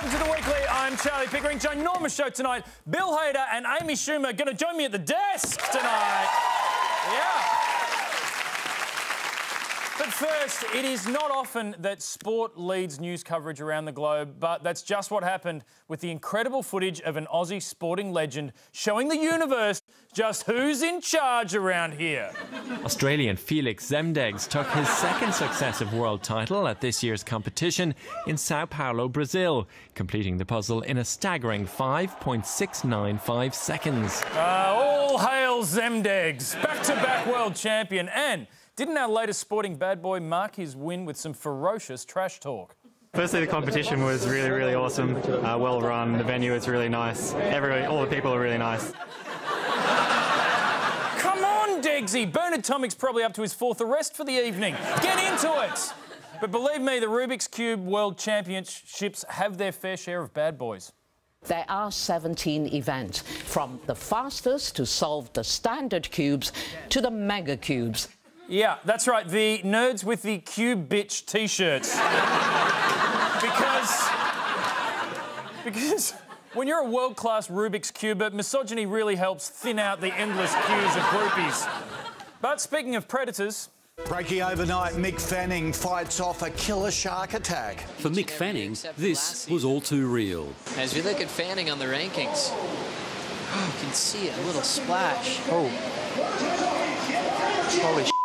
Welcome to The Weekly. I'm Charlie Pickering. Ginormous show tonight. Bill Hader and Amy Schumer are going to join me at the desk tonight. Yeah. But first, it is not often that sport leads news coverage around the globe, but that's just what happened with the incredible footage of an Aussie sporting legend showing the universe just who's in charge around here. Australian Feliks Zemdegs took his second successive world title at this year's competition in Sao Paulo, Brazil, completing the puzzle in a staggering 5.695 seconds. All hail Zemdegs, back-to-back world champion, and didn't our latest sporting bad boy mark his win with some ferocious trash talk? Firstly, the competition was really, really awesome. Well run. The venue was really nice. All the people are really nice. Come on, Degsy. Bernard Tomic's probably up to his fourth arrest for the evening. Get into it. But believe me, the Rubik's Cube World Championships have their fair share of bad boys. There are 17 events, from the fastest to solve the standard cubes to the mega cubes. Yeah, that's right, the nerds with the Cube Bitch T-shirts. because when you're a world-class Rubik's Cuber, misogyny really helps thin out the endless queues of groupies. But speaking of predators... Breaking overnight, Mick Fanning fights off a killer shark attack. For Mick Fanning, this was all too real. As we look at Fanning on the rankings, you can see a little splash. Oh. Holy